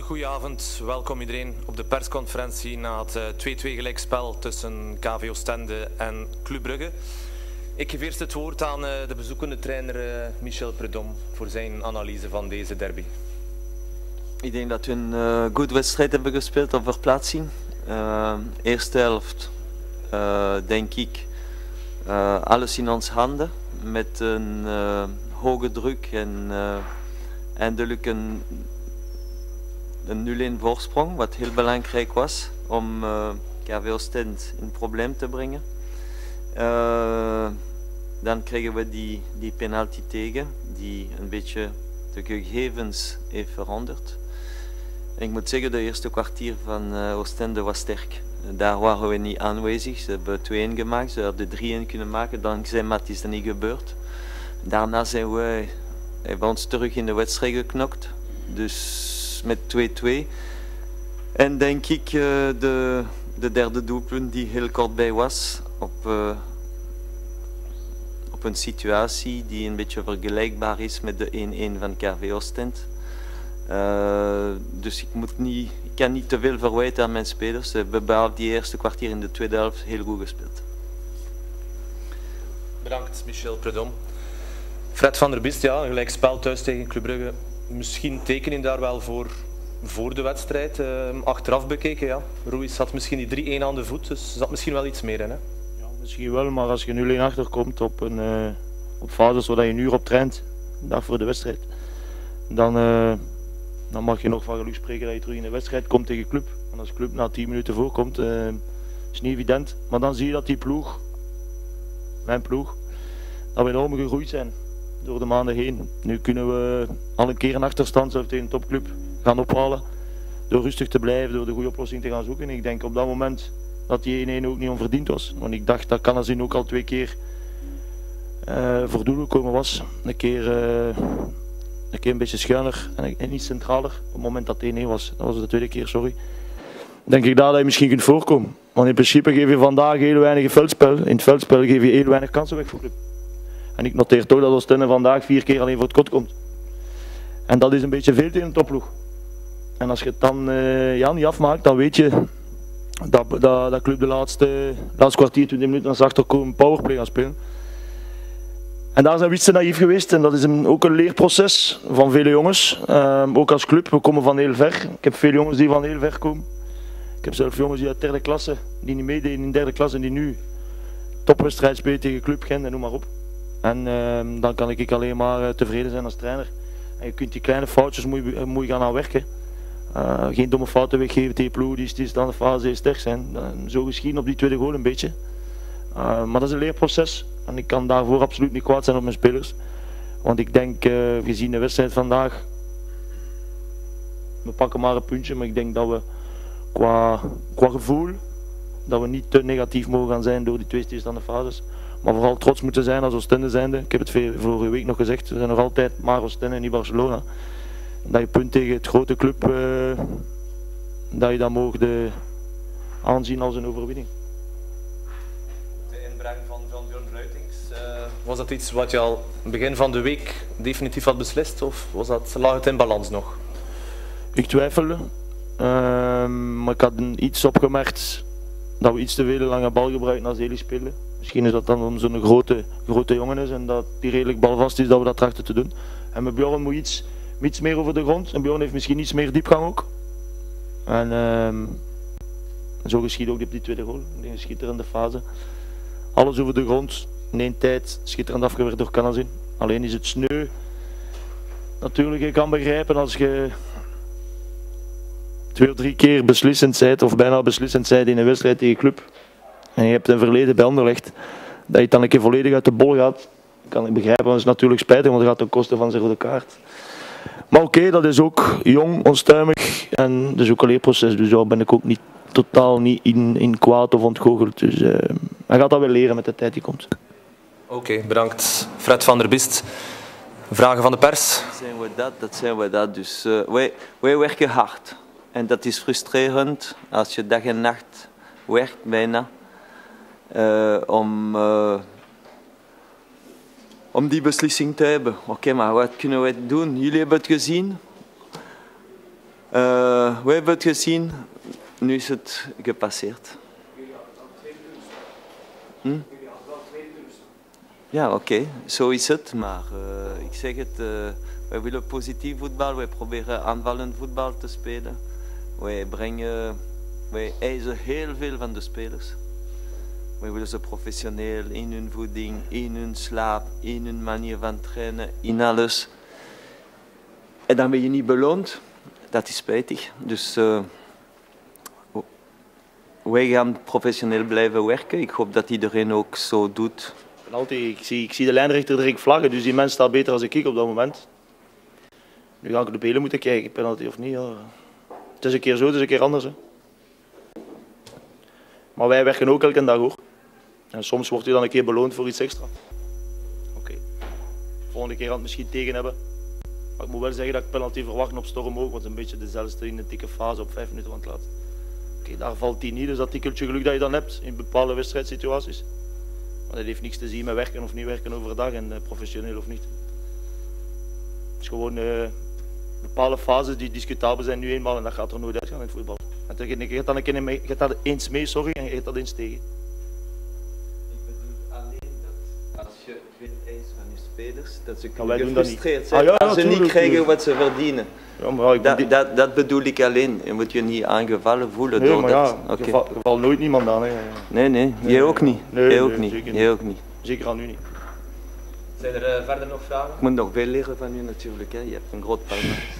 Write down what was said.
Goedenavond, welkom iedereen op de persconferentie na het 2-2 gelijkspel tussen KV Oostende en Club Brugge. Ik geef eerst het woord aan de bezoekende trainer Michel Prudhomme voor zijn analyse van deze derby. Ik denk dat we een goede wedstrijd hebben gespeeld op verplaatsing. Eerste helft, denk ik, alles in ons handen met een hoge druk en eindelijk een 0-1 voorsprong, wat heel belangrijk was om KV Oostende in probleem te brengen. Dan kregen we die penalty tegen, die een beetje de gegevens heeft veranderd. En ik moet zeggen, de eerste kwartier van Oostende was sterk. Daar waren we niet aanwezig. Ze hebben 2-1 gemaakt, ze hadden 3-1 kunnen maken, dankzij Matt is dat niet gebeurd. Daarna zijn we ons terug in de wedstrijd geknokt, dus met 2-2. En denk ik de derde doelpunt die heel kort bij was op een situatie die een beetje vergelijkbaar is met de 1-1 van KV Oostende. Dus ik kan niet te veel verwijten aan mijn spelers. Ze hebben behalve die eerste kwartier in de tweede helft heel goed gespeeld. Bedankt Michel Prudhomme. Fred van der Bist, ja, een gelijkspel thuis tegen Club Brugge. Misschien tekening daar wel voor de wedstrijd. Achteraf bekeken, ja. Ruiz had misschien die 3-1 aan de voet, dus zat misschien wel iets meer in. Hè? Ja, misschien wel, maar als je 0-1 achterkomt op fases waar je een uur op traint, een dag voor de wedstrijd, dan mag je nog van geluk spreken dat je terug in de wedstrijd komt tegen Club. En als Club na 10 minuten voorkomt, is niet evident. Maar dan zie je dat die ploeg, mijn ploeg, dat we enorm gegroeid zijn door de maanden heen. Nu kunnen we al een keer een achterstand zelfs tegen een topclub gaan ophalen. Door rustig te blijven, door de goede oplossing te gaan zoeken. En ik denk op dat moment dat die 1-1 ook niet onverdiend was. Want ik dacht dat Canazin ook al 2 keer voor doel gekomen was. Een keer een beetje schuiner en iets centraler. Op het moment dat het 1-1 was. Dat was de tweede keer, sorry. Denk ik dat je misschien kunt voorkomen. Want in principe geef je vandaag heel weinig veldspel. In het veldspel geef je heel weinig kansen weg voor Club. En ik noteer toch dat Oostende vandaag 4 keer alleen voor het kot komt. En dat is een beetje veel tegen een topploeg. En als je het dan niet afmaakt, dan weet je dat Club de laatste kwartier, 20 minuten als achterkomen powerplay gaan spelen. En daar zijn we iets te naïef geweest en dat is ook een leerproces van vele jongens. Ook als club, we komen van heel ver. Ik heb veel jongens die van heel ver komen. Ik heb zelf jongens die uit derde klasse, die niet meededen in derde klasse en die nu topwedstrijd spelen tegen Club Gent en noem maar op. En dan kan ik alleen maar tevreden zijn als trainer. En je kunt die kleine foutjes moet je gaan aan werken. Geen domme fouten weggeven tegen ploeg die dan de fase heel sterk zijn. Zo geschieden op die tweede goal een beetje. Maar dat is een leerproces. En ik kan daarvoor absoluut niet kwaad zijn op mijn spelers. Want ik denk, gezien de wedstrijd vandaag, we pakken maar een puntje, maar ik denk dat we qua gevoel, dat we niet te negatief mogen gaan zijn door die 2 stilstaande fases. Maar vooral trots moeten zijn als Oostende zijnde. Ik heb het vorige week nog gezegd, we zijn nog altijd maar Oostende en niet Barcelona. Dat je punt tegen het grote club, dat je dat mocht aanzien als een overwinning. De inbreng van Björn Ruitings, was dat iets wat je al begin van de week definitief had beslist of lag het in balans nog? Ik twijfelde, maar ik had iets opgemerkt dat we iets te veel lange bal gebruiken als Eli spelen. Misschien is dat dan omdat zo'n grote jongen is en dat die redelijk balvast is dat we dat trachten te doen. En met Björn moet iets meer over de grond en Björn heeft misschien iets meer diepgang ook. En zo geschiet ook op die tweede goal, in een schitterende fase. Alles over de grond, in 1 tijd, schitterend afgewerkt door Canazin. Alleen is het sneu. Natuurlijk, je kan begrijpen als je 2 of 3 keer beslissend bent, of bijna beslissend bent in een wedstrijd tegen Club. En je hebt een verleden bij Anderlecht, dat je het dan een keer volledig uit de bol gaat. Kan ik begrijpen, want het is natuurlijk spijtig, want het gaat ten koste van zijn rode kaart. Maar oké, dat is ook jong, onstuimig en dat is ook een leerproces, dus daar ben ik ook totaal niet in kwaad of ontgoocheld. Dus hij gaat dat wel leren met de tijd die komt. Oké, bedankt Fred van der Bist. Vragen van de pers? Dat zijn we dat. Dus wij werken hard. En dat is frustrerend als je dag en nacht werkt bijna om die beslissing te hebben. Oké, maar wat kunnen we doen? Jullie hebben het gezien. we hebben het gezien, nu is het gepasseerd. Ja, oké, zo is het, maar ik zeg het, wij willen positief voetbal, wij proberen aanvallend voetbal te spelen. Wij eisen heel veel van de spelers. Wij willen ze professioneel in hun voeding, in hun slaap, in hun manier van trainen, in alles. En dan ben je niet beloond, dat is spijtig. Dus wij gaan professioneel blijven werken. Ik hoop dat iedereen ook zo doet. Ik zie de lijnrechter direct vlaggen, dus die mens staat beter dan ik op dat moment. Nu ga ik op de belen moeten kijken, penalty of niet. Ja. Het is een keer zo, het is een keer anders. Hè. Maar wij werken ook elke dag hoor. En soms wordt u dan een keer beloond voor iets extra. Oké. Volgende keer gaat het misschien tegen hebben. Maar ik moet wel zeggen dat ik penalty verwacht op Storm ook, want het is een beetje dezelfde in een dikke fase op 5 minuten van het laatst. Oké, daar valt die niet, dus dat tikkeltje geluk dat je dan hebt in bepaalde wedstrijdsituaties. Maar dat heeft niks te zien met werken of niet werken overdag en professioneel of niet. Het is gewoon bepaalde fases die discutabel zijn nu eenmaal en dat gaat er nooit uitgaan in het voetbal. En je gaat dat eens mee, sorry, en je gaat dat eens tegen. Ik bedoel alleen dat als je veel eist van je spelers, dat ze wij doen gefrustreerd zijn als ze niet krijgen wat ze verdienen. Ja, maar dat bedoel ik alleen. Je moet je niet aangevallen voelen nee, door maar dat. Ja, er valt nooit niemand aan. Hè. Nee, jij ook niet. Jij ook niet. Zeker al nu niet. Zijn er verder nog vragen? Ik moet nog veel leren van u natuurlijk. Hè. Je hebt een groot palmares.